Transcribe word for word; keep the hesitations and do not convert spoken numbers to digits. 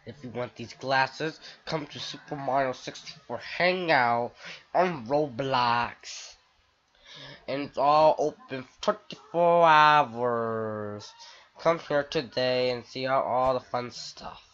If you want these glasses, come to Super Mario sixty-four Hangout on Roblox. And it's all open twenty-four hours. Come here today and see all, all the fun stuff.